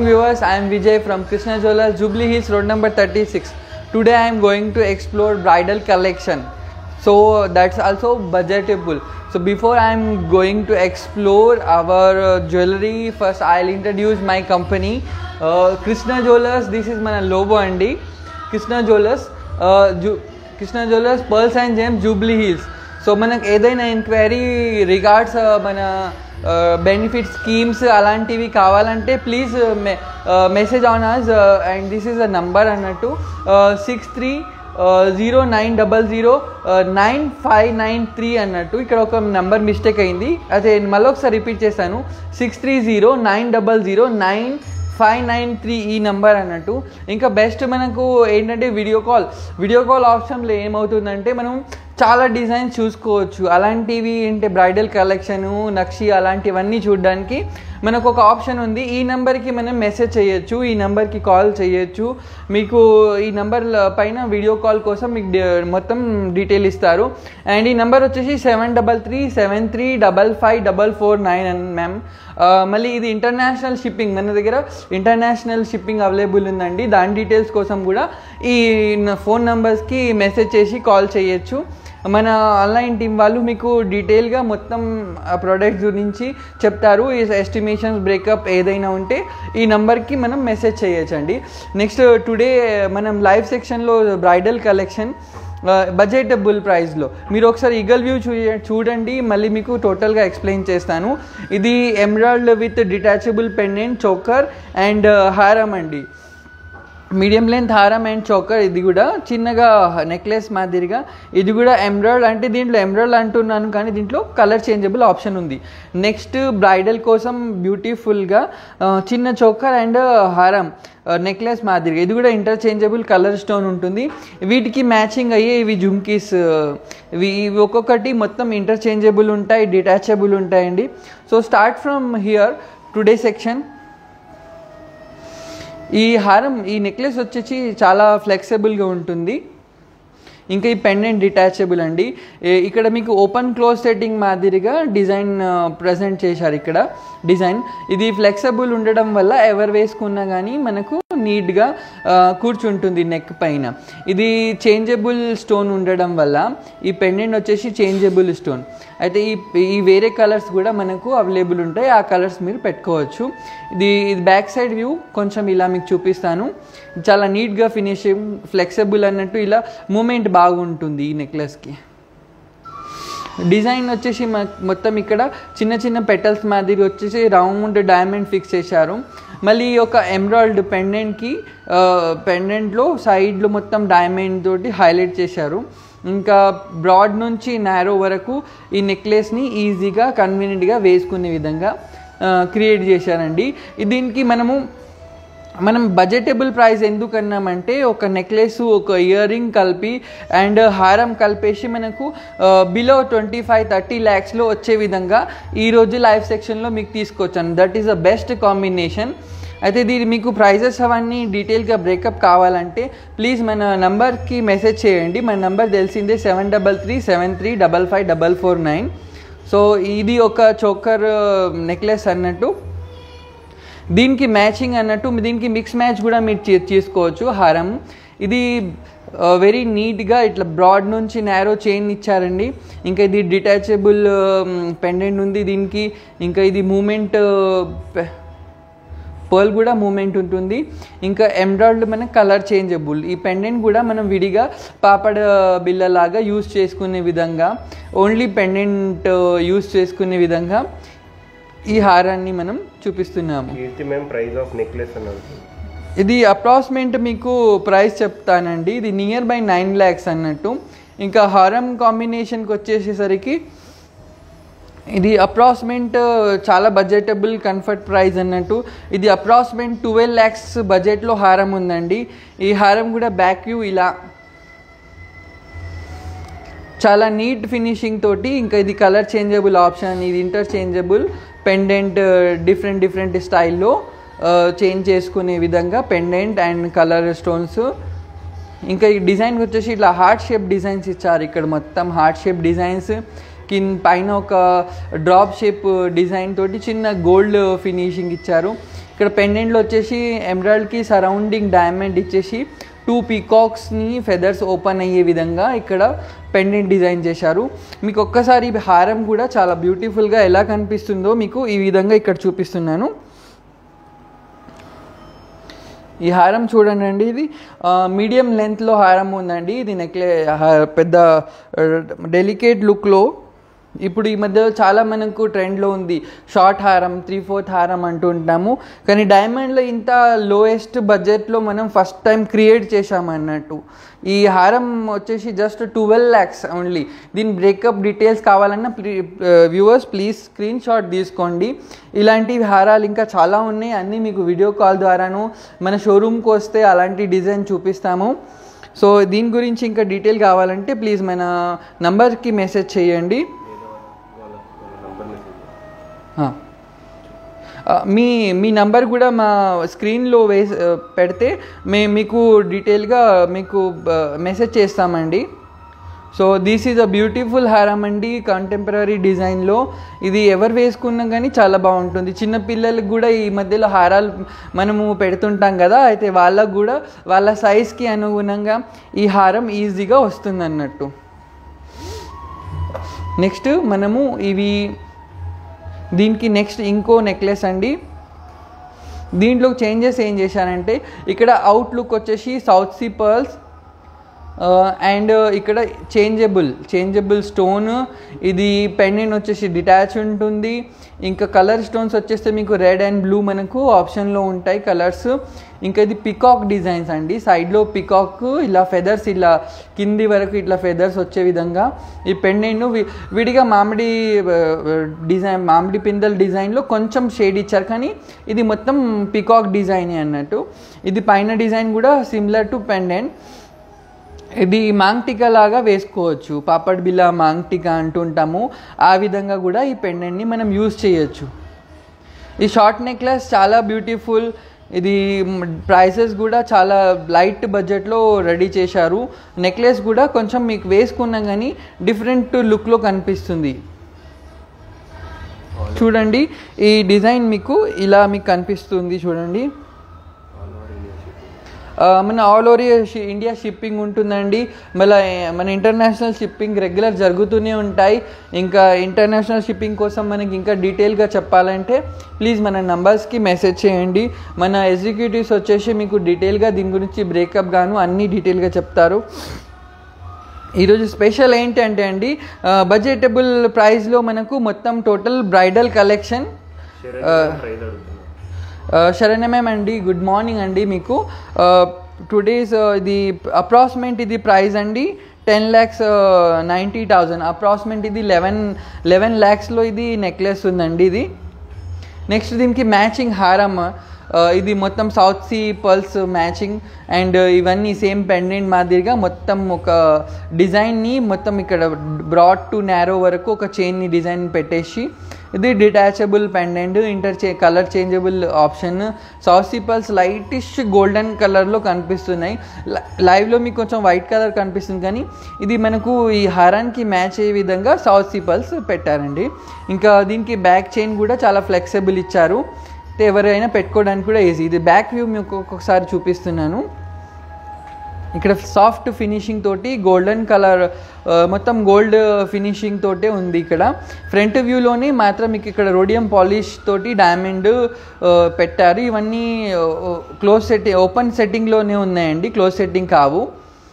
Viewers, I am Vijay from Krishna Jewellers, Jubilee Hills, road number 36. Today I am going to explore bridal collection. So that's also budgetable. So before I am going to explore our jewelry, first I'll introduce my company, Krishna Jewellers. This is my logo andi. Krishna Jewellers, Krishna Jewellers, Pearls and Gems, Jubilee Hills. So మనకు ఏదైనా enquiry regards మన benefit schemes అలాంటివి కావాలంటే please message on us and this is a number అన్నట్టు 6309009593 అన్నట్టు. ఇక్కడ ఒక number mistake అయింది, అదే మళ్ళీ ఒకసారి రిపీట్ చేశాను, 6309009593 ఈ నెంబర్ అన్నట్టు. ఇంకా బెస్ట్ మనకు ఏంటంటే వీడియో కాల్ ఆప్షన్లో ఏమవుతుందంటే మనం చాలా డిజైన్స్ చూసుకోవచ్చు. అలాంటివి అంటే బ్రైడల్ కలెక్షను, నక్షి అలాంటివన్నీ చూడడానికి మనకు ఒక ఆప్షన్ ఉంది. ఈ నెంబర్కి మనం మెసేజ్ చేయొచ్చు, ఈ నెంబర్కి కాల్ చేయొచ్చు. మీకు ఈ నెంబర్ పైన వీడియో కాల్ కోసం మీకు మొత్తం డీటెయిల్ ఇస్తారు. అండ్ ఈ నెంబర్ వచ్చేసి 7337355449 మ్యామ్. మళ్ళీ ఇది ఇంటర్నేషనల్ షిప్పింగ్, మన దగ్గర ఇంటర్నేషనల్ షిప్పింగ్ అవైలబుల్ ఉందండి. దాని డీటెయిల్స్ కోసం కూడా ఈ ఫోన్ నెంబర్స్కి మెసేజ్ చేసి కాల్ చేయొచ్చు. మన ఆన్లైన్ టీం వాళ్ళు మీకు డీటెయిల్గా మొత్తం ప్రోడక్ట్స్ గురించి చెప్తారు. ఈ ఎస్టిమేషన్స్ బ్రేకప్ ఏదైనా ఉంటే ఈ నెంబర్కి మనం మెసేజ్ చేయొచ్చండి. నెక్స్ట్ టుడే మనం లైవ్ సెక్షన్లో బ్రైడల్ కలెక్షన్ బడ్జెటబుల్ ప్రైస్లో మీరు ఒకసారి ఈగల్ వ్యూ చూడండి, మళ్ళీ మీకు టోటల్గా ఎక్స్ప్లెయిన్ చేస్తాను. ఇది emerald with detachable pendant, choker and హారం అండి. మీడియం లెంత్ హారం అండ్ చోకర్. ఇది కూడా చిన్నగా నెక్లెస్ మాదిరిగా, ఇది కూడా ఎమరాల్డ్. అంటే దీంట్లో ఎమరాల్డ్ అంటున్నాను కానీ దీంట్లో కలర్ చేంజబుల్ ఆప్షన్ ఉంది. నెక్స్ట్ బ్రైడల్ కోసం బ్యూటిఫుల్గా చిన్న చోకర్ అండ్ హారం నెక్లెస్ మాదిరిగా, ఇది కూడా ఇంటర్చేంజబుల్ కలర్ స్టోన్ ఉంటుంది. వీటికి మ్యాచింగ్ అయ్యే ఇవి జుమ్కీస్, ఇవి ఒక్కొక్కటి మొత్తం ఇంటర్చేంజబుల్ ఉంటాయి, డిటాచబుల్ ఉంటాయండి. So start from here today section. ఈ హారం, ఈ నెక్లెస్ వచ్చేసి చాలా ఫ్లెక్సిబుల్గా ఉంటుంది. ఇంకా ఈ పెండెంట్ డిటాచబుల్ అండి. ఇక్కడ మీకు ఓపెన్ క్లోజ్ సెట్టింగ్ మాదిరిగా డిజైన్ ప్రజెంట్ చేశారు. ఇక్కడ డిజైన్ ఇది ఫ్లెక్సిబుల్ ఉండడం వల్ల ఎవరు వేసుకున్నా కానీ మనకు నీట్గా కూర్చుంటుంది నెక్ పైన. ఇది చేంజబుల్ స్టోన్ ఉండడం వల్ల ఈ పెండెంట్ వచ్చేసి చేంజబుల్ స్టోన్. అయితే ఈ వేరే కలర్స్ కూడా మనకు అవైలబుల్ ఉంటాయి, ఆ కలర్స్ మీరు పెట్టుకోవచ్చు. ఇది బ్యాక్ సైడ్ వ్యూ కొంచెం ఇలా మీకు చూపిస్తాను. చాలా నీట్గా ఫినిషింగ్, ఫ్లెక్సిబుల్ అన్నట్టు ఇలా మూమెంట్ బాగుంటుంది ఈ నెక్లెస్కి. డిజైన్ వచ్చేసి మొత్తం ఇక్కడ చిన్న చిన్న పెటల్స్ మాదిరి వచ్చేసి రౌండ్ డైమండ్ ఫిక్స్ చేశారు. మళ్ళీ ఒక ఎమరాల్డ్ పెండెంట్లో సైడ్లో మొత్తం డైమండ్ తోటి హైలైట్ చేశారు. ఇంకా బ్రాడ్ నుంచి నారో వరకు ఈ నెక్లెస్ని ఈజీగా కన్వీనియంట్గా వేసుకునే విధంగా క్రియేట్ చేశారండి. దీనికి మనం బడ్జెటబుల్ ప్రైస్ ఎందుకు అన్నామంటే ఒక నెక్లెస్, ఒక ఇయర్ రింగ్ కలిపి అండ్ హారం కలిపేసి మనకు బిలో 25-30 lakhsలో వచ్చే విధంగా ఈరోజు లైవ్ సెక్షన్లో మీకు తీసుకొచ్చాను. That is the best combination. అయితే దీని మీకు ప్రైజెస్ అవన్నీ డీటెయిల్గా బ్రేకప్ కావాలంటే ప్లీజ్ మన నంబర్కి మెసేజ్ చేయండి. మన నంబర్ తెలిసిందే 7337355449. సో ఇది ఒక చోకర్ నెక్లెస్ అన్నట్టు, దీనికి మ్యాచింగ్ అన్నట్టు, దీనికి మిక్స్ మ్యాచ్ కూడా మీరు చేసుకోవచ్చు. హారం ఇది వెరీ నీట్గా ఇట్లా బ్రాడ్ నుంచి నారో చైన్ ఇచ్చారండి. ఇంకా ఇది డిటాచబుల్ పెండెంట్ ఉంది దీనికి. ఇంకా ఇది మూమెంట్ పర్ల్ కూడా మూమెంట్ ఉంటుంది. ఇంకా ఎమరాల్డ్ మన కలర్ చేంజబుల్. ఈ పెండెంట్ కూడా మనం విడిగా పాపడ బిల్లలాగా యూజ్ చేసుకునే విధంగా, ఓన్లీ పెండెంట్ యూజ్ చేసుకునే విధంగా ఈ హారాన్ని మనం చూపిస్తున్నాము. ఇది అప్రాక్సిమేట్ మీకు ప్రైస్ చెప్తానండి. ఇది నియర్ బై 9 lakhs అన్నట్టు. ఇంకా హారం కాంబినేషన్కి వచ్చేసేసరికి ఇది అప్రాక్సిమేట్ చాలా బడ్జెటబుల్ కంఫర్ట్ ప్రైస్ అన్నట్టు. ఇది అప్రాక్సిమేట్ 12 lakhs బడ్జెట్లో హారం ఉందండి. ఈ హారం కూడా బ్యాక్ వ్యూ ఇలా చాలా నీట్ ఫినిషింగ్ తోటి. ఇంకా ఇది కలర్ చేంజబుల్ ఆప్షన్, ఇది ఇంటర్చేంజబుల్ పెండెంట్, డిఫరెంట్ స్టైల్లో చేంజ్ చేసుకునే విధంగా పెండెంట్ అండ్ కలర్ స్టోన్స్. ఇంకా ఈ డిజైన్ వచ్చేసి ఇట్లా హార్ట్ షేప్ డిజైన్స్ ఇచ్చారు. ఇక్కడ మొత్తం హార్ట్ షేప్ డిజైన్స్, పైన ఒక డ్రాప్ షేప్ డిజైన్ తోటి చిన్న గోల్డ్ ఫినిషింగ్ ఇచ్చారు. ఇక్కడ పెండెంట్లో వచ్చేసి ఎమరాల్డ్కి సరౌండింగ్ డైమండ్ ఇచ్చేసి 2 పీకాక్స్ని ఫెదర్స్ ఓపెన్ అయ్యే విధంగా ఇక్కడ పెండెంట్ డిజైన్ చేశారు. మీకు ఒక్కసారి హారం కూడా చాలా బ్యూటిఫుల్గా ఎలా కనిపిస్తుందో మీకు ఈ విధంగా ఇక్కడ చూపిస్తున్నాను. ఈ హారం చూడండి అండి, ఇది మీడియం లెంత్లో హారం ఉందండి. ఇది పెద్ద డెలికేట్ లుక్లో. ఇప్పుడు ఈ మధ్య చాలా మనకు ట్రెండ్లో ఉంది షార్ట్ హారం, 3/4 హారం అంటూ ఉంటాము. కానీ డైమండ్లో ఇంత లోయెస్ట్ బడ్జెట్లో మనం ఫస్ట్ టైం క్రియేట్ చేశామన్నట్టు. ఈ హారం వచ్చేసి జస్ట్ 12 lakhs ఓన్లీ. దీని బ్రేకప్ డీటెయిల్స్ కావాలన్నా వ్యూవర్స్ ప్లీజ్ స్క్రీన్ షాట్ తీసుకోండి. ఇలాంటి హారాలు ఇంకా చాలా ఉన్నాయి, అన్నీ మీకు వీడియో కాల్ ద్వారాను మన షోరూమ్కి వస్తే అలాంటి డిజైన్ చూపిస్తాము. సో దీని గురించి ఇంకా డీటెయిల్ కావాలంటే ప్లీజ్ మన నంబర్కి మెసేజ్ చేయండి. మీ నంబర్ కూడా మా స్క్రీన్లో పెడితే మీకు డీటెయిల్గా మీకు మెసేజ్ చేస్తామండి. So this is a beautiful హారం అండి, కంటెంపరీ డిజైన్లో. ఇది ఎవరు వేసుకున్నా కానీ చాలా బాగుంటుంది. చిన్నపిల్లలకు కూడా ఈ మధ్యలో హారాలు మనము పెడుతుంటాం కదా, అయితే వాళ్ళకు కూడా వాళ్ళ సైజ్కి అనుగుణంగా ఈ హారం ఈజీగా వస్తుంది అన్నట్టు. నెక్స్ట్ మనము దీనికి నెక్స్ట్ ఇంకో నెక్లెస్ అండి. దీంట్లో చేంజెస్ ఏం చేశానంటే ఇక్కడ అవుట్లుక్ వచ్చేసి సౌత్ సీ పర్ల్స్ అండ్ ఇక్కడ చేంజబుల్ స్టోన్. ఇది పెండెంట్ వచ్చేసి డిటాచ్ ఉంటుంది. ఇంకా కలర్ స్టోన్స్ వచ్చేస్తే మీకు రెడ్ అండ్ బ్లూ మనకు ఆప్షన్లో ఉంటాయి కలర్స్. ఇంకా ఇది పికాక్ డిజైన్స్ అండి, సైడ్లో పికాక్ ఇలా ఫెదర్స్ ఇలా కింది వరకు ఇట్లా ఫెదర్స్ వచ్చే విధంగా ఈ పెండెంట్ విడిగా మామిడి పిందెల డిజైన్లో కొంచెం షేడ్ ఇచ్చారు, కానీ ఇది మొత్తం పికాక్ డిజైన్ అన్నట్టు. ఇది పైన డిజైన్ కూడా సిమిలర్ టు పెండెంట్. ఇది మాంగ్టికా లాగా వేసుకోవచ్చు, పాపడ్ బిల్లా మాంగ్టికా అంటుంటాము, ఆ విధంగా కూడా ఈ పెండెంట్ని మనం యూజ్ చేయొచ్చు. ఈ షార్ట్ నెక్లెస్ చాలా బ్యూటిఫుల్. ఇది ప్రైసెస్ కూడా చాలా లైట్ బడ్జెట్లో రెడీ చేశారు. నెక్లెస్ కూడా కొంచెం మీకు వేసుకున్నా కానీ డిఫరెంట్ లుక్లో కనిపిస్తుంది. చూడండి ఈ డిజైన్ మీకు ఇలా మీకు కనిపిస్తుంది చూడండి. మన ఆల్ ఓవర్ ఇండియా షిప్పింగ్ ఉంటుందండి. మళ్ళీ మన ఇంటర్నేషనల్ షిప్పింగ్ రెగ్యులర్ జరుగుతూనే ఉంటాయి. ఇంకా ఇంటర్నేషనల్ షిప్పింగ్ కోసం మనకి ఇంకా డీటెయిల్గా చెప్పాలంటే ప్లీజ్ మన నంబర్స్కి మెసేజ్ చేయండి. మన ఎగ్జిక్యూటివ్స్ వచ్చేసి మీకు డీటెయిల్గా దీని గురించి బ్రేకప్ గాను అన్నీ డీటెయిల్గా చెప్తారు. ఈరోజు స్పెషల్ ఏంటంటే అండి, బడ్జెటబుల్ ప్రైస్లో మనకు మొత్తం total bridal collection. Saranya ma'am అండి, గుడ్ మార్నింగ్ అండి. మీకు టుడేస్ ఇది అప్రాక్సిమేట్ ఇది ప్రైస్ అండి 10,90,000 అప్రాక్సిమేట్. ఇది 11 lakhsలో ఇది నెక్లెస్ ఉందండి. ఇది నెక్స్ట్ దీనికి మ్యాచింగ్ హారం. ఇది మొత్తం south sea pearls matching and ఇవన్నీ సేమ్ పెండెంట్ మాదిరిగా మొత్తం ఒక డిజైన్ని మొత్తం ఇక్కడ బ్రాడ్ టు నారో వరకు ఒక చైన్ని డిజైన్ పెట్టేసి ఇది detachable pendant, colour changeable option. South sea pearls lightish golden కలర్లో కనిపిస్తున్నాయి. లైవ్లో మీకు కొంచెం వైట్ కలర్ కనిపిస్తుంది, కానీ ఇది మనకు ఈ హారానికి మ్యాచ్ అయ్యే విధంగా సౌత్ సీ పర్ల్స్ పెట్టారండి. ఇంకా దీనికి బ్యాక్ చైన్ కూడా చాలా ఫ్లెక్సిబుల్ ఇచ్చారు, ఎవరైనా పెట్టుకోవడానికి కూడా ఈజీ. ఇది బ్యాక్ వ్యూ మీకు ఒక్కొక్కసారి చూపిస్తున్నాను. ఇక్కడ సాఫ్ట్ ఫినిషింగ్ తోటి గోల్డెన్ కలర్ మొత్తం గోల్డ్ ఫినిషింగ్ తోటే ఉంది. ఇక్కడ ఫ్రంట్ వ్యూలోనే మాత్రం మీకు ఇక్కడ రోడియం పాలిష్ తోటి డైమండ్ పెట్టారు. ఇవన్నీ ఓపెన్ సెట్టింగ్లోనే ఉన్నాయండి, క్లోజ్ సెట్టింగ్ కావు.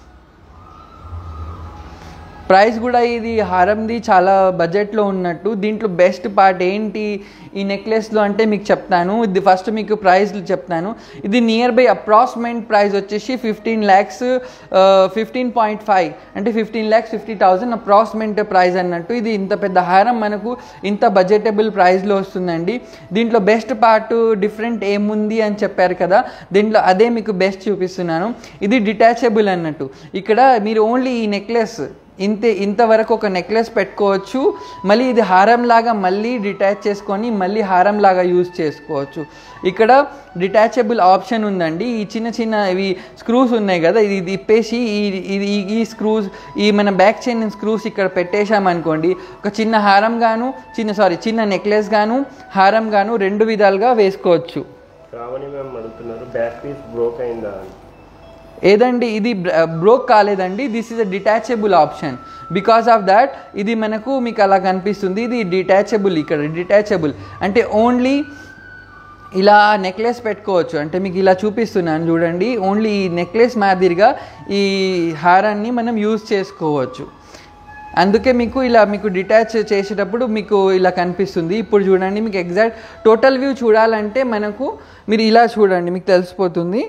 ప్రైస్ కూడా ఇది హారంది చాలా బడ్జెట్లో ఉన్నట్టు. దీంట్లో బెస్ట్ పార్ట్ ఏంటి ఈ నెక్లెస్లో అంటే మీకు చెప్తాను. ఇది ఫస్ట్ మీకు ప్రైస్ చెప్తాను. ఇది నియర్ బై అప్రాక్సిమేట్ ప్రైస్ వచ్చేసి 15 lakhs 15.5 అంటే 15,50,000 అప్రాక్సిమేట్ ప్రైస్ అన్నట్టు. ఇది ఇంత పెద్ద హారం మనకు ఇంత బడ్జెటబుల్ ప్రైస్లో వస్తుందండి. దీంట్లో బెస్ట్ పార్ట్ డిఫరెంట్ ఏముంది అని చెప్పారు కదా, దీంట్లో అదే మీకు బెస్ట్ చూపిస్తున్నాను. ఇది డిటాచబుల్ అన్నట్టు. ఇక్కడ మీరు ఓన్లీ ఈ నెక్లెస్ ఇంతవరకు ఒక నెక్లెస్ పెట్టుకోవచ్చు. మళ్ళీ ఇది హారం లాగా మళ్ళీ డిటాచ్ చేసుకొని మళ్ళీ హారం లాగా యూజ్ చేసుకోవచ్చు. ఇక్కడ డిటాచబుల్ ఆప్షన్ ఉందండి. ఈ చిన్న ఇవి స్క్రూస్ ఉన్నాయి కదా, ఇది ఇప్పేసి ఈ స్క్రూస్ ఈ మన బ్యాక్ చైన్ స్క్రూస్ ఇక్కడ పెట్టేశామనుకోండి, ఒక చిన్న హారం గాను చిన్న నెక్లెస్ గాను హారం గాను రెండు విధాలుగా వేసుకోవచ్చు. శ్రావణి మ్యామ్ అడుగుతున్నారు బ్యాక్ పీస్ బ్రోక్ అయిందా అని. ఏదండి ఇది బ్రోక్ కాలేదండి, this is a detachable option. Because of that ఇది మనకు మీకు అలా కనిపిస్తుంది. ఇది డిటాచబుల్, ఇక్కడ డిటాచబుల్ అంటే ఓన్లీ ఇలా నెక్లెస్ పెట్టుకోవచ్చు. అంటే మీకు ఇలా చూపిస్తున్నాను చూడండి, ఓన్లీ ఈ నెక్లెస్ మాదిరిగా ఈ హారాన్ని మనం యూజ్ చేసుకోవచ్చు. అందుకే మీకు ఇలా మీకు డిటాచ్ చేసేటప్పుడు మీకు ఇలా కనిపిస్తుంది. ఇప్పుడు చూడండి, మీకు ఎగ్జాక్ట్ టోటల్ వ్యూ చూడాలంటే మనకు మీరు ఇలా చూడండి, మీకు తెలిసిపోతుంది.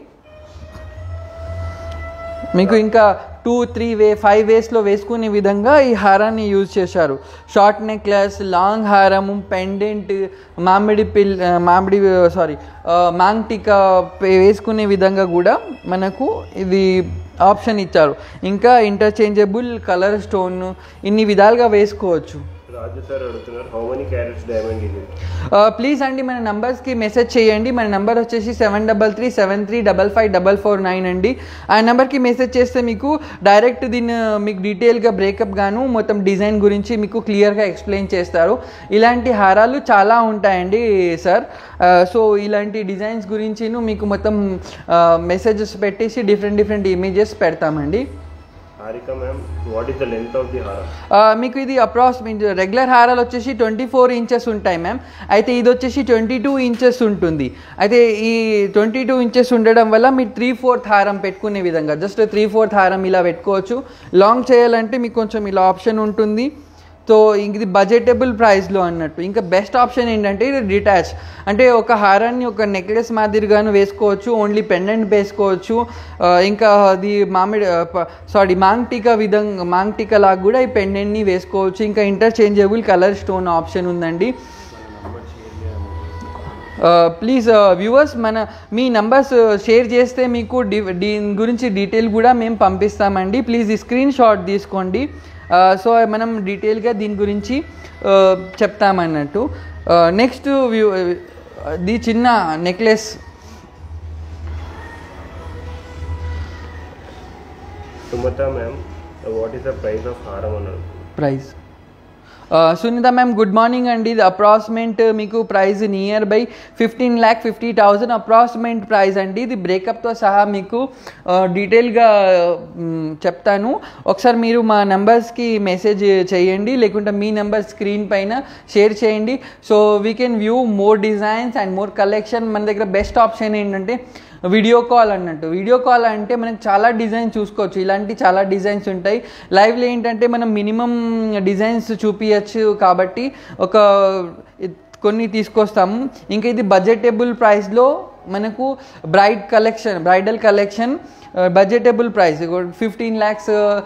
మీకు ఇంకా 2, 3, 5 వేస్లో వేసుకునే విధంగా ఈ హారాన్ని యూజ్ చేశారు. షార్ట్ నెక్లెస్, లాంగ్ హారము, పెండెంట్, మాంగ్ టీకా వేసుకునే విధంగా కూడా మనకు ఇది ఆప్షన్ ఇచ్చారు. ఇంకా ఇంటర్చేంజబుల్ కలర్ స్టోన్ ఇన్ని విధాలుగా వేసుకోవచ్చు. రాజు సార్ అడుగుతున్నారు హౌ మెనీ క్యారెట్స్ డైమండ్ ఇది. ప్లీజ్ అండి మన నంబర్స్కి మెసేజ్ చేయండి. మన నెంబర్ వచ్చేసి 7337355449 అండి. ఆ నెంబర్కి మెసేజ్ చేస్తే మీకు డైరెక్ట్ దీన్ని మీకు డీటెయిల్గా బ్రేకప్ గాను మొత్తం డిజైన్ గురించి మీకు క్లియర్గా ఎక్స్ప్లెయిన్ చేస్తారు. ఇలాంటి హారాలు చాలా ఉంటాయండి సార్. సో ఇలాంటి డిజైన్స్ గురించి మీకు మొత్తం మెసేజెస్ పెట్టేసి డిఫరెంట్ ఇమేజెస్ పెడతామండి. Harika ma'am what is the length of the హారం? మీకు ఇది అప్రాక్సిమేట్ రెగ్యులర్ హారాలు వచ్చేసి 24 ఇంచెస్ ఉంటాయి మ్యామ్. అయితే ఇది వచ్చేసి 22 ఇంచెస్ ఉంటుంది. అయితే ఈ 22 ఇంచెస్ ఉండడం వల్ల మీరు 3/4 హారం పెట్టుకునే విధంగా జస్ట్ 3/4 హారం ఇలా పెట్టుకోవచ్చు. లాంగ్ చేయాలంటే మీకు కొంచెం ఇలా ఆప్షన్ ఉంటుంది. సో ఇది బడ్జెటబుల్ ప్రైస్లో అన్నట్టు. ఇంకా బెస్ట్ ఆప్షన్ ఏంటంటే ఇది డిటాచ్, అంటే ఒక హారాన్ని ఒక నెక్లెస్ మాదిరిగాను వేసుకోవచ్చు, ఓన్లీ పెండెంట్ వేసుకోవచ్చు. ఇంకా అది మాంగ్ టీకా లాగా కూడా ఈ పెండెంట్ని వేసుకోవచ్చు. ఇంకా ఇంటర్చేంజబుల్ కలర్ స్టోన్ ఆప్షన్ ఉందండి. ప్లీజ్ వ్యూవర్స్ మీ నంబర్స్ షేర్ చేస్తే మీకు దీని గురించి డీటెయిల్ కూడా మేము పంపిస్తామండి. ప్లీజ్ ఈ స్క్రీన్ షాట్ తీసుకోండి. సో మనం డీటెయిల్గా దీని గురించి చెప్తామన్నట్టు. నెక్స్ట్ ది చిన్న necklace Sumatha ma'am what is the price of హారం అన్నారు. Price Sunitha ma'am good morning అండి. ఇది అప్రాక్సిమేట్ మీకు price near by 15,50,000 approximate price అండి. ఇది బ్రేకప్తో సహా మీకు డీటెయిల్గా చెప్తాను. ఒకసారి మీరు మా నెంబర్స్కి మెసేజ్ చేయండి, లేకుంటే మీ నెంబర్ స్క్రీన్ పైన షేర్ చేయండి. So we can view more designs and more collection. మన దగ్గర బెస్ట్ ఆప్షన్ ఏంటంటే వీడియో కాల్ అన్నట్టు. వీడియో కాల్ అంటే మనకు చాలా డిజైన్స్ చూసుకోవచ్చు. ఇలాంటి చాలా డిజైన్స్ ఉంటాయి. లైవ్లో ఏంటంటే మనం మినిమం డిజైన్స్ చూపించచ్చు కాబట్టి కొన్ని తీసుకొస్తాము. ఇంకా ఇది బడ్జెటబుల్ ప్రైస్లో మనకు bridal collection budgetable price 15 lakhs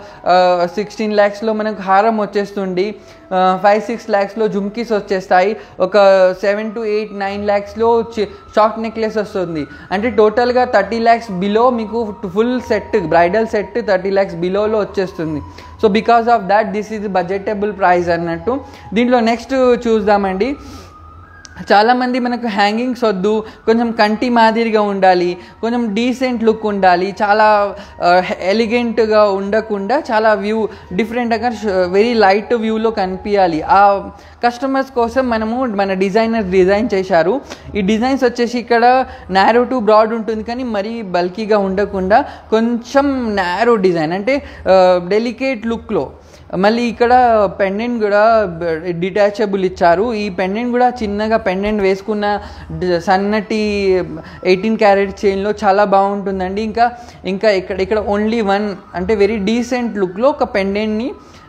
16 lakhsలో మనకు హారం వచ్చేస్తుంది. 5-6 lakhsలో జుమ్కీస్ వచ్చేస్తాయి. ఒక 7 to 8, 9 lakhsలో షార్ట్ నెక్లెస్ వస్తుంది. అంటే టోటల్గా 30 lakhs బిలో మీకు full set bridal set 30 lakhs బిలోలో వచ్చేస్తుంది. So because of that this is budgetable price అన్నట్టు. దీంట్లో నెక్స్ట్ చూద్దామండి. చాలామంది మనకు హ్యాంగింగ్స్ వద్దు, కొంచెం కంటి మాదిరిగా ఉండాలి, కొంచెం డీసెంట్ లుక్ ఉండాలి, చాలా ఎలిగెంట్గా ఉండకుండా చాలా డిఫరెంట్గా వెరీ లైట్ వ్యూలో కనిపించాలి. ఆ కస్టమర్స్ కోసం మన డిజైనర్ డిజైన్ చేశారు. ఈ డిజైన్స్ వచ్చేసి ఇక్కడ నారో టు బ్రాడ్ ఉంటుంది, కానీ మరీ బల్కీగా ఉండకుండా కొంచెం నారో డిజైన్, అంటే డెలికేట్ లుక్లో. మళ్ళీ ఇక్కడ పెండెంట్ కూడా డిటాచబుల్ ఇచ్చారు. ఈ పెండెంట్ కూడా చిన్నగా పెండెంట్ వేసుకున్న సన్నటి 18 క్యారెట్ చైన్లో చాలా బాగుంటుందండి. ఇంకా ఇక్కడ ఓన్లీ వన్, అంటే వెరీ డీసెంట్ లుక్లో ఒక పెండెంట్ని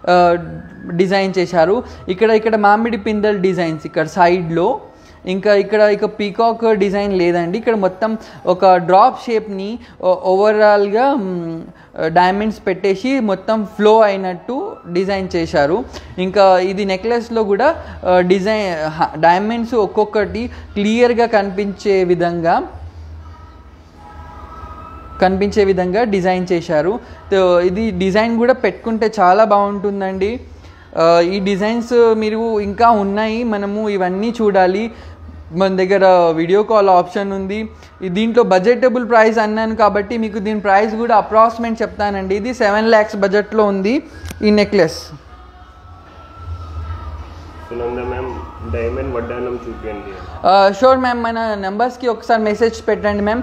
డిజైన్ చేశారు. ఇక్కడ మామిడి పిందెల్ డిజైన్స్ ఇక్కడ సైడ్లో. ఇక్కడ పీకాక్ డిజైన్ లేదండి. ఇక్కడ మొత్తం ఒక డ్రాప్ షేప్ని ఓవరాల్గా డైమండ్స్ పెట్టేసి మొత్తం ఫ్లో అయినట్టు డిజైన్ చేశారు. ఇంకా ఇది నెక్లెస్లో కూడా డైమండ్స్ ఒక్కొక్కటి క్లియర్గా కనిపించే విధంగా డిజైన్ చేశారు. ఇది డిజైన్ కూడా పెట్టుకుంటే చాలా బాగుంటుందండి. ఈ డిజైన్స్ మీరు ఇంకా ఉన్నాయి, మనము ఇవన్నీ చూడాలి. మన దగ్గర వీడియో కాల్ ఆప్షన్ ఉంది. దీంట్లో బడ్జెటబుల్ ప్రైస్ అన్నాను కాబట్టి మీకు దీని ప్రైస్ కూడా అప్రాక్సిమేట్ చెప్తానండి. ఇది 7 lakhs బడ్జెట్లో ఉంది ఈ నెక్లెస్. సునంద మ్యామ్ డైమండ్ వడ్డానం చూపించండి. షూర్ మ్యామ్, మన నెంబర్స్కి ఒకసారి మెసేజ్ పెట్టండి మ్యామ్.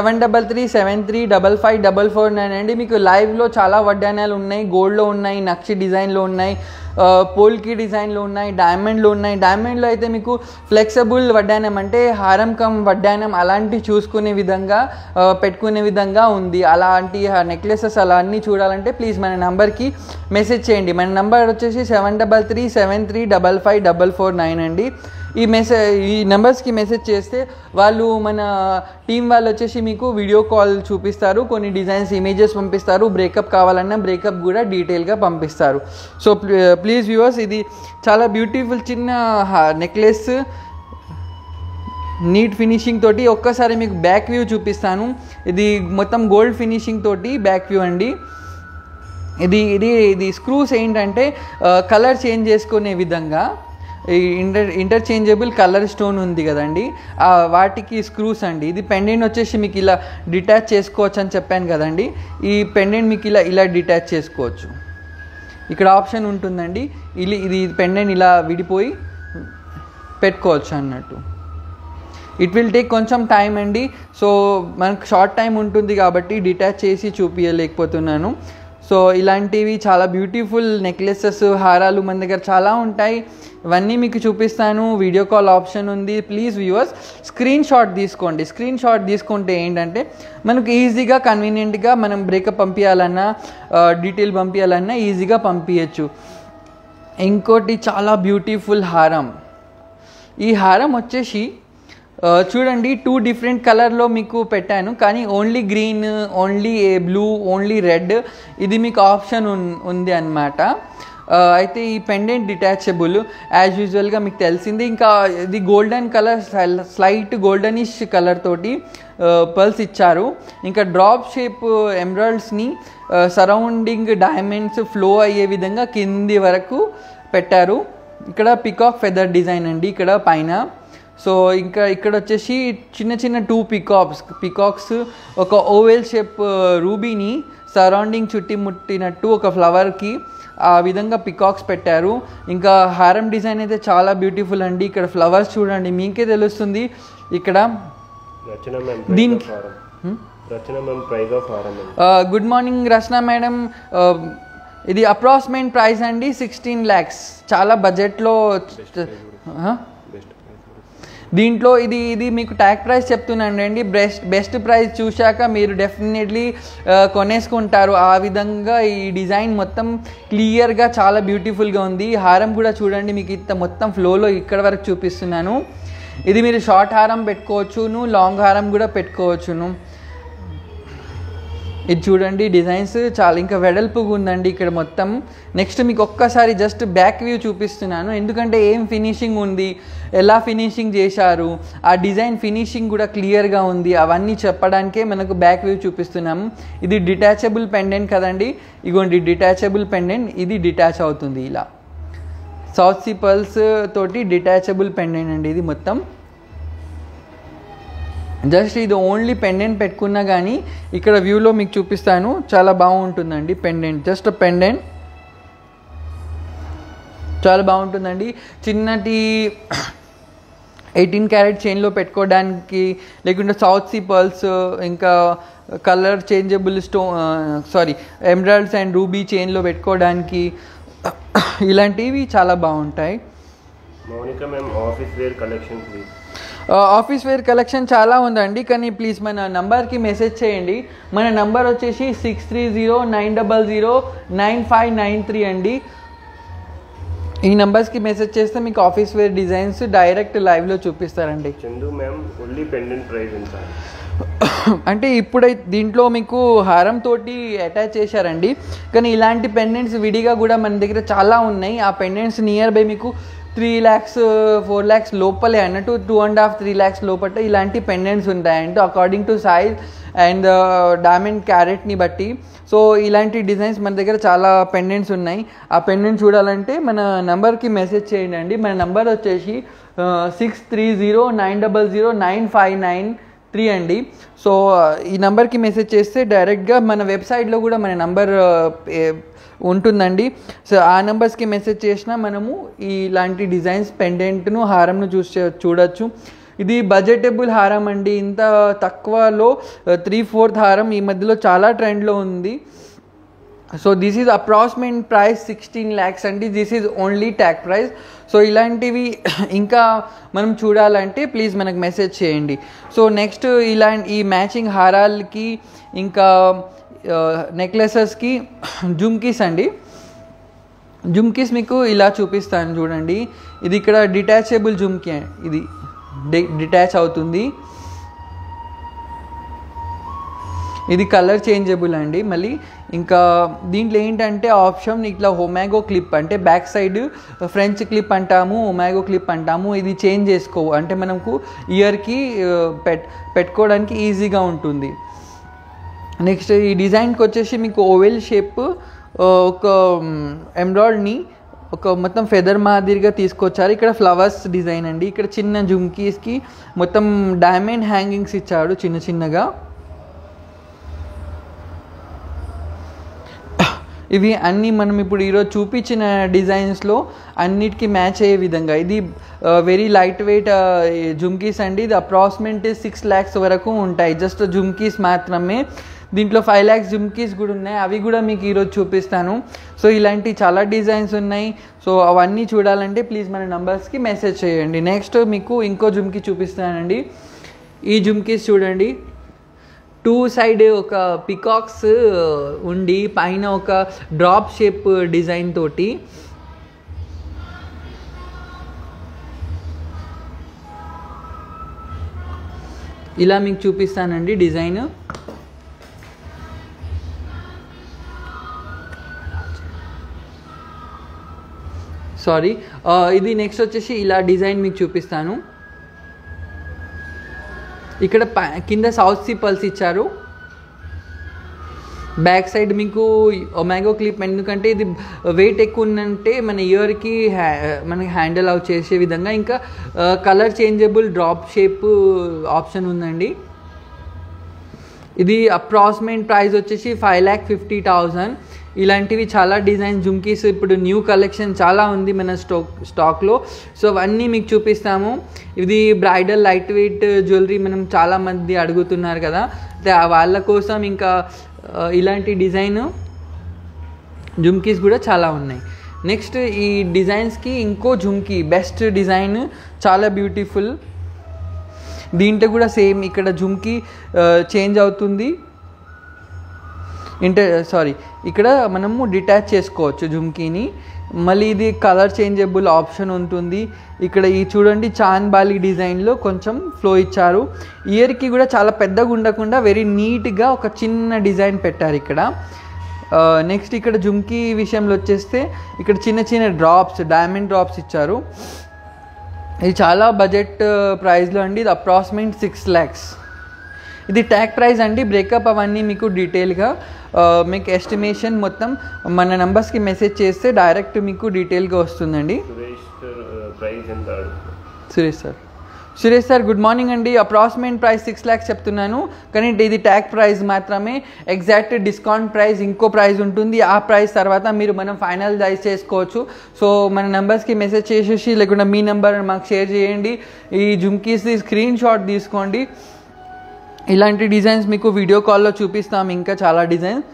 7337355449 అండి. మీకు లైవ్లో చాలా వడ్డానాలు ఉన్నాయి, గోల్డ్లో ఉన్నాయి, నక్షి డిజైన్లో ఉన్నాయి, పోల్కి డిజైన్లో ఉన్నాయి, డైమండ్లో ఉన్నాయి. డైమండ్లో అయితే మీకు ఫ్లెక్సిబుల్ వడ్డానం అంటే హారం కమ్ వడ్డానం అలాంటి చూసుకునే విధంగా పెట్టుకునే విధంగా ఉంది. అలాంటి నెక్లెసెస్ అలా అన్నీ చూడాలంటే ప్లీజ్ మన నెంబర్కి మెసేజ్ చేయండి. మన నెంబర్ వచ్చేసి 7337355449 అండి. ఈ నెంబర్స్కి మెసేజ్ చేస్తే వాళ్ళు మన టీం వాళ్ళు వచ్చేసి మీకు వీడియో కాల్ చూపిస్తారు, కొన్ని డిజైన్స్ ఇమేజెస్ పంపిస్తారు, బ్రేకప్ కావాలన్నా బ్రేకప్ కూడా డీటెయిల్గా పంపిస్తారు. సో ప్లీజ్ వ్యూవర్స్, ఇది చాలా బ్యూటిఫుల్ చిన్న నెక్లెస్ నీట్ ఫినిషింగ్ తోటి. ఒక్కసారి మీకు బ్యాక్ వ్యూ చూపిస్తాను. ఇది మొత్తం గోల్డ్ ఫినిషింగ్ తోటి బ్యాక్ వ్యూ అండి. ఇది స్క్రూస్ ఏంటంటే కలర్ చేంజ్ చేసుకునే విధంగా ఇంటర్చేంజబుల్ కలర్ స్టోన్ ఉంది కదండి, వాటికి స్క్రూస్ అండి. ఇది పెండెంట్ వచ్చేసి మీకు ఇలా డిటాచ్ చేసుకోవచ్చు అని చెప్పాను కదండి. ఈ పెండెంట్ మీకు ఇలా డిటాచ్ చేసుకోవచ్చు. ఇక్కడ ఆప్షన్ ఉంటుందండి. ఇది పెండెంట్ ఇలా విడిపోయి పెట్టుకోవచ్చు అన్నట్టు. ఇట్ విల్ టేక్ కొంచెం టైం అండి. సో మనకు షార్ట్ టైం ఉంటుంది కాబట్టి డిటాచ్ చేసి చూపించలేకపోతున్నాను. సో ఇలాంటివి చాలా బ్యూటిఫుల్ నెక్లెసెస్, హారాలు మన దగ్గర చాలా ఉంటాయి. ఇవన్నీ మీకు చూపిస్తాను. వీడియో కాల్ ఆప్షన్ ఉంది. ప్లీజ్ వ్యూవర్స్ స్క్రీన్ షాట్ తీసుకోండి. స్క్రీన్ షాట్ తీసుకుంటే ఏంటంటే మనకు ఈజీగా కన్వీనియంట్గా మనం బ్రేకప్ పంపించాలన్నా డీటెయిల్ పంపించాలన్నా ఈజీగా పంపించచ్చు. ఇంకోటి చాలా బ్యూటిఫుల్ హారం. ఈ హారం వచ్చేసి చూడండి 2 డిఫరెంట్ కలర్లో మీకు పెట్టాను, కానీ only green, only blue, only red ఇది మీకు ఆప్షన్ ఉంది అన్నమాట. అయితే ఈ పెండెంట్ డిటాచబుల్ యాజ్ యూజువల్గా మీకు తెలిసింది. ఇంకా ఇది golden colour, slight goldenish colour తోటి పర్ల్స్ ఇచ్చారు. ఇంకా డ్రాప్ షేప్ ఎమరాల్డ్స్ని సరౌండింగ్ డైమండ్స్ ఫ్లో అయ్యే విధంగా కింది వరకు పెట్టారు. ఇక్కడ పికాక్ ఫెదర్ డిజైన్ అండి ఇక్కడ పైన. సో ఇంకా ఇక్కడ వచ్చేసి చిన్న 2 పికాక్స్ ఒక ఓవెల్ షేప్ రూబీని సరౌండింగ్ చుట్టుముట్టినట్టు ఒక ఫ్లవర్కి ఆ విధంగా పికాక్స్ పెట్టారు. ఇంకా హారం డిజైన్ అయితే చాలా బ్యూటిఫుల్ అండి. ఇక్కడ ఫ్లవర్స్ చూడండి, మీకే తెలుస్తుంది. ఇక్కడ దీనికి గుడ్ మార్నింగ్ రచన మేడం. ఇది అప్రాక్సిమేట్ ప్రైస్ అండి 16 lakhs. చాలా బడ్జెట్లో. దీంట్లో ఇది మీకు ట్యాగ్ ప్రైస్ చెప్తున్నాను అండి. బెస్ట్ ప్రైస్ చూశాక మీరు డెఫినెట్లీ కొనేసుకుంటారు. ఆ విధంగా ఈ డిజైన్ మొత్తం క్లియర్గా చాలా బ్యూటిఫుల్గా ఉంది. హారం కూడా చూడండి, మీకు ఇంత మొత్తం ఫ్లోలో ఇక్కడ వరకు చూపిస్తున్నాను. ఇది మీరు షార్ట్ హారం పెట్టుకోవచ్చును, లాంగ్ హారం కూడా పెట్టుకోవచ్చును. ఇది చూడండి డిజైన్స్ చాలా ఇంకా వెడల్పుగా ఉందండి ఇక్కడ మొత్తం. నెక్స్ట్ మీకు ఒక్కసారి జస్ట్ బ్యాక్ వ్యూ చూపిస్తున్నాను, ఎందుకంటే ఏం ఫినిషింగ్ ఉంది, ఎలా ఫినిషింగ్ చేశారు, ఆ డిజైన్ ఫినిషింగ్ కూడా క్లియర్గా ఉంది. అవన్నీ చెప్పడానికే మనకు బ్యాక్ వ్యూ చూపిస్తున్నాము. ఇది డిటాచబుల్ పెండెంట్ కదండి, ఇగోండి డిటాచబుల్ పెండెంట్. ఇది డిటాచ్ అవుతుంది ఇలా. సౌత్ సీ పర్ల్స్ తోటి డిటాచబుల్ పెండెంట్ అండి ఇది మొత్తం. జస్ట్ ఇది ఓన్లీ పెండెంట్ పెట్టుకున్నా కానీ ఇక్కడ వ్యూలో మీకు చూపిస్తాను, చాలా బాగుంటుందండి పెండెంట్. జస్ట్ పెండెంట్ చాలా బాగుంటుందండి. చిన్నటి 18 క్యారెట్ చైన్లో పెట్టుకోవడానికి, లేకుంటే సౌత్ సీ పర్ల్స్, ఇంకా colour changeable emeralds and ruby చైన్లో పెట్టుకోవడానికి ఇలాంటివి చాలా బాగుంటాయి. Mounika ma'am office wear collection please. Office wear collection చాలా ఉందండి, కానీ ప్లీజ్ మన నంబర్కి మెసేజ్ చేయండి. మన నంబర్ వచ్చేసి 6309009593 అండి. ఈ నెంబర్స్కి మెసేజ్ చేస్తే మీకు ఆఫీస్ వేర్ డిజైన్స్ డైరెక్ట్ లైవ్లో చూపిస్తారండి. Chandu ma'am only pendant price ఎంత అంటే ఇప్పుడైతే దీంట్లో మీకు హారం తోటి అటాచ్ చేశారండి, కానీ ఇలాంటి పెండెంట్స్ విడిగా కూడా మన దగ్గర చాలా ఉన్నాయి. ఆ పెండెంట్స్ నియర్ బై మీకు 3 lakhs 4 lakhs లోపలే అన్నట్టు, 2.5-3 lakhs లోపల ఇలాంటి పెండెంట్స్ ఉంటాయండి according to size and diamond క్యారెట్ని బట్టి. సో ఇలాంటి డిజైన్స్ మన దగ్గర చాలా పెండెంట్స్ ఉన్నాయి. ఆ పెండెంట్ చూడాలంటే మన నంబర్కి మెసేజ్ చేయండి అండి. మన నంబర్ వచ్చేసి 6309009593 3 అండి. సో ఈ నెంబర్కి మెసేజ్ చేస్తే డైరెక్ట్గా మన వెబ్సైట్లో కూడా మన నెంబర్ ఉంటుందండి. సో ఆ నెంబర్స్కి మెసేజ్ చేసినా మనము ఇలాంటి డిజైన్స్ పెండెంట్ను హారంను చూడొచ్చు. ఇది బడ్జెటబుల్ హారం అండి. ఇంత తక్కువలో 3/4 హారం ఈ మధ్యలో చాలా ట్రెండ్లో ఉంది. So this is approximate price 16 lakhs అండి. This is only tag price. So ఇలాంటివి ఇంకా మనం చూడాలంటే ప్లీజ్ మనకు మెసేజ్ చేయండి. సో నెక్స్ట్ ఈ మ్యాచింగ్ హారాలకి ఇంకా నెక్లెసెస్కి జుమ్కీస్ అండి. జుమ్కీస్ మీకు ఇలా చూపిస్తాను చూడండి. ఇది ఇక్కడ డిటాచబుల్ జుమ్కీ, ఇది డిటాచ్ అవుతుంది. ఇది కలర్ చేంజబుల్ అండి. మళ్ళీ ఇంకా దీంట్లో ఏంటంటే ఆప్షన్ ఇట్లా ఒమాగో క్లిప్, అంటే బ్యాక్ సైడ్ ఫ్రెంచ్ క్లిప్ అంటాము, ఒమాగో క్లిప్ అంటాము. ఇది చేంజ్ చేసుకో అంటే మనకు ఇయర్కి పెట్టుకోవడానికి ఈజీగా ఉంటుంది. నెక్స్ట్ ఈ డిజైన్కి వచ్చేసి మీకు ఓవెల్ షేప్ ఒక ఎంబ్రాయిడరీని ఒక మొత్తం ఫెదర్ మాదిరిగా తీసుకొచ్చారు. ఇక్కడ ఫ్లవర్స్ డిజైన్ అండి. ఇక్కడ చిన్న జుమ్కీస్కి మొత్తం డైమండ్ హ్యాంగింగ్స్ ఇచ్చాడు చిన్న చిన్నగా. ఇవి అన్నీ మనం ఇప్పుడు ఈరోజు చూపించిన డిజైన్స్లో అన్నిటికీ మ్యాచ్ అయ్యే విధంగా. ఇది వెరీ లైట్ వెయిట్ జుమ్కీస్ అండి. ఇది అప్రాక్సిమేట్ 6 lakhs వరకు ఉంటాయి జస్ట్ జుమ్కీస్ మాత్రమే. దీంట్లో 5 lakhs జుమ్కీస్ కూడా ఉన్నాయి, అవి కూడా మీకు ఈరోజు చూపిస్తాను. సో ఇలాంటి చాలా డిజైన్స్ ఉన్నాయి. సో అవన్నీ చూడాలంటే ప్లీజ్ మన నంబర్స్కి మెసేజ్ చేయండి. నెక్స్ట్ మీకు ఇంకో జుమ్కీ చూపిస్తానండి. ఈ జుమ్కీస్ చూడండి. 2 side ఒక పికాక్స్ ఉండి పైన ఒక డ్రాప్ షేప్ డిజైన్ తోటి ఇలా మీకు చూపిస్తానండి డిజైన్. సారీ, ఇది నెక్స్ట్ వచ్చేసి ఇలా డిజైన్ మీకు చూపిస్తాను. ఇక్కడ కింద సౌత్ సీ పల్స్ ఇచ్చారు. బ్యాక్ సైడ్ మీకు ఒమాగో క్లిప్, ఎందుకంటే ఇది వెయిట్ ఎక్కువ ఉందంటే మన ఇయర్కి మనకి హ్యాండిల్ అవుట్ చేసే విధంగా. ఇంకా colour changeable drop shape option ఉందండి. ఇది అప్రాక్సిమేట్ ప్రైస్ వచ్చేసి 5,50,000. ఇలాంటివి చాలా డిజైన్ జుమ్కీస్ ఇప్పుడు న్యూ కలెక్షన్ చాలా ఉంది మన స్టాక్లో. సో అవన్నీ మీకు చూపిస్తాము. ఇది బ్రైడల్ లైట్ వెయిట్ జ్యువెలరీ మనం చాలామంది అడుగుతున్నారు కదా, వాళ్ళ కోసం ఇంకా ఇలాంటి డిజైన్ జుమ్కీస్ కూడా చాలా ఉన్నాయి. నెక్స్ట్ ఈ డిజైన్స్కి ఇంకో జుమ్కీ బెస్ట్ డిజైన్, చాలా బ్యూటిఫుల్. దీంట్లో కూడా సేమ్ ఇక్కడ జుమ్కీ చేంజ్ అవుతుంది. ఇక్కడ మనము డిటాచ్ చేసుకోవచ్చు జుమ్కీని. మళ్ళీ ఇది కలర్ చేంజబుల్ ఆప్షన్ ఉంటుంది. ఇక్కడ ఈ చూడండి చాంద్ బాలి డిజైన్లో కొంచెం ఫ్లో ఇచ్చారు. ఇయర్కి కూడా చాలా పెద్దగా ఉండకుండా వెరీ నీట్గా ఒక చిన్న డిజైన్ పెట్టారు ఇక్కడ. నెక్స్ట్ ఇక్కడ జుమ్కీ విషయంలో వచ్చేస్తే ఇక్కడ చిన్న చిన్న డ్రాప్స్, డైమండ్ డ్రాప్స్ ఇచ్చారు. ఇది చాలా బడ్జెట్ ప్రైస్లో అండి. ఇది అప్రాక్సిమేట్ 6 lakhs. ఇది ట్యాగ్ ప్రైస్ అండి. బ్రేకప్ అవన్నీ మీకు డీటెయిల్గా మీకు ఎస్టిమేషన్ మొత్తం మన నంబర్స్కి మెసేజ్ చేస్తే డైరెక్ట్ మీకు డీటెయిల్గా వస్తుందండి. సురేష్ సార్ గుడ్ మార్నింగ్ అండి. అప్రాక్సిమేట్ ప్రైస్ 6 lakhs చెప్తున్నాను, కానీ ఇది ట్యాగ్ ప్రైస్ మాత్రమే. ఎగ్జాక్ట్ డిస్కౌంట్ ప్రైస్ ఇంకో ప్రైస్ ఉంటుంది. ఆ ప్రైస్ తర్వాత మీరు మనం ఫైనల్ డైజ్ చేసుకోవచ్చు. సో మన నెంబర్స్కి మెసేజ్ చేసేసి లేకుండా మీ నెంబర్ మాకు షేర్ చేయండి. ఈ జుమ్కీస్ది స్క్రీన్ షాట్ తీసుకోండి. ఇలాంటి డిజైన్స్ మీకు వీడియో కాల్లో చూపిస్తాం, ఇంకా చాలా డిజైన్స్.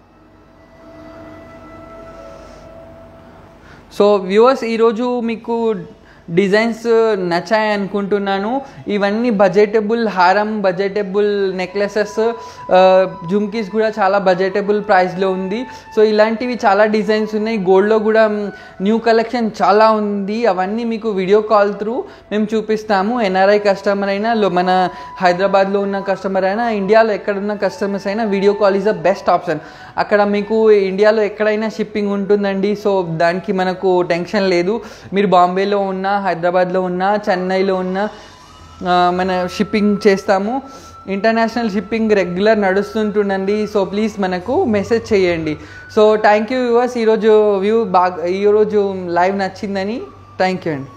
సో వ్యూవర్స్, ఈరోజు మీకు డిజైన్స్ నచ్చాయి అనుకుంటున్నాను. ఇవన్నీ బడ్జెటబుల్ హారం, బడ్జెటబుల్ నెక్లెసెస్, జుమ్కీస్ కూడా చాలా బడ్జెటబుల్ ప్రైస్లో ఉంది. సో ఇలాంటివి చాలా డిజైన్స్ ఉన్నాయి. గోల్డ్లో కూడా న్యూ కలెక్షన్ చాలా ఉంది. అవన్నీ మీకు వీడియో కాల్ త్రూ మేము చూపిస్తాము. ఎన్ఆర్ఐ కస్టమర్ అయినా, మన హైదరాబాద్లో ఉన్న కస్టమర్ అయినా, ఇండియాలో ఎక్కడున్న కస్టమర్స్ అయినా video call is the best option. అక్కడ మీకు ఇండియాలో ఎక్కడైనా షిప్పింగ్ ఉంటుందండి. సో దానికి మనకు టెన్షన్ లేదు. మీరు బాంబేలో ఉన్నా, హైదరాబాద్లో ఉన్నా, చెన్నైలో ఉన్నా మన షిప్పింగ్ చేస్తాము. ఇంటర్నేషనల్ షిప్పింగ్ రెగ్యులర్ నడుస్తుంటుండండి. సో ప్లీజ్ మనకు మెసేజ్ చేయండి. So thank you viewers. ఈరోజు లైవ్ నచ్చిందని థ్యాంక్ యూ అండి.